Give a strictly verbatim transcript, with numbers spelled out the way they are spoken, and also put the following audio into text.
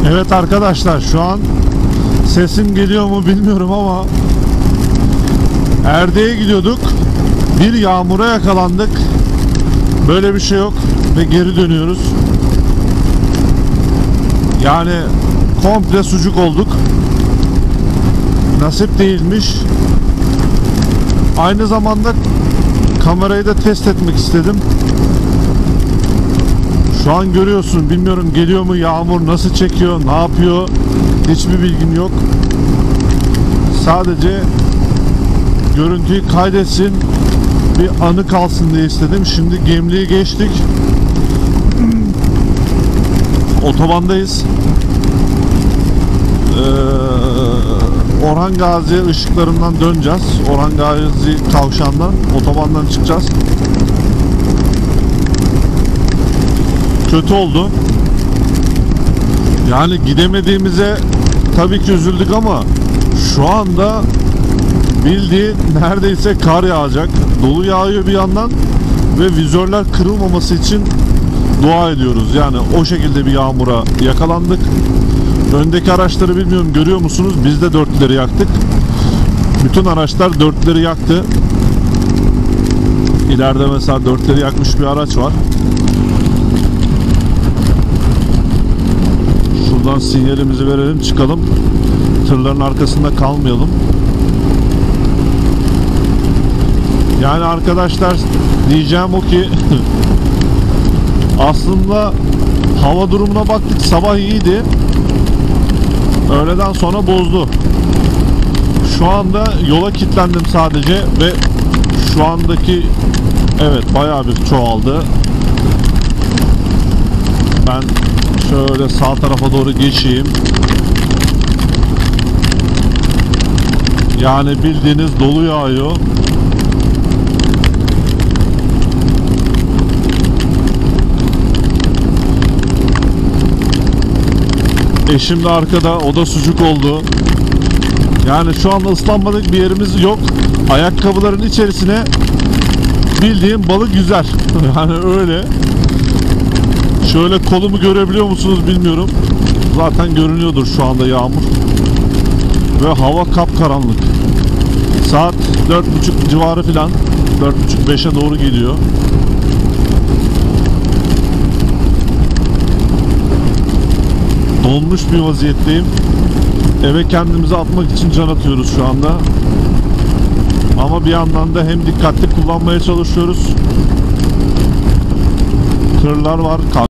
Evet arkadaşlar, şu an sesim geliyor mu bilmiyorum ama Erdek'e gidiyorduk. Bir yağmura yakalandık. Böyle bir şey yok ve geri dönüyoruz. Yani komple sucuk olduk. Nasip değilmiş. Aynı zamanda kamerayı da test etmek istedim. Şu an görüyorsun, bilmiyorum geliyor mu yağmur, nasıl çekiyor, ne yapıyor, hiçbir bilgim yok. Sadece görüntüyü kaydetsin, bir anı kalsın diye istedim. Şimdi Gemliği geçtik. Otobandayız. Ee, Orhan Gazi ışıklarından döneceğiz. Orhan Gazi kavşağından, otobandan çıkacağız. Kötü oldu. Yani gidemediğimize tabii ki üzüldük ama şu anda bildiğin neredeyse kar yağacak. Dolu yağıyor bir yandan ve vizörler kırılmaması için dua ediyoruz. Yani o şekilde bir yağmura yakalandık. Öndeki araçları bilmiyorum görüyor musunuz? Biz de dörtleri yaktık. Bütün araçlar dörtleri yaktı. İleride mesela dörtleri yakmış bir araç var. Şuradan sinyalimizi verelim, çıkalım. Tırların arkasında kalmayalım. Yani arkadaşlar, diyeceğim o ki aslında hava durumuna baktık, sabah iyiydi. Öğleden sonra bozdu. Şu anda yola kilitlendim sadece ve şu andaki evet bayağı bir çoğaldı. Ben şöyle sağ tarafa doğru geçeyim. Yani bildiğiniz dolu yağıyor. Eşim de arkada, o da sucuk oldu. Yani şu anda ıslanmadık bir yerimiz yok. Ayakkabıların içerisine bildiğim balık yüzer. Yani öyle. Şöyle kolumu görebiliyor musunuz bilmiyorum. Zaten görünüyordur şu anda yağmur. Ve hava kapkaranlık. Saat dört buçuk civarı filan. dört buçuk beşe doğru geliyor. Donmuş bir vaziyetteyim. Eve kendimizi atmak için can atıyoruz şu anda. Ama bir yandan da hem dikkatli kullanmaya çalışıyoruz. Tırlar var.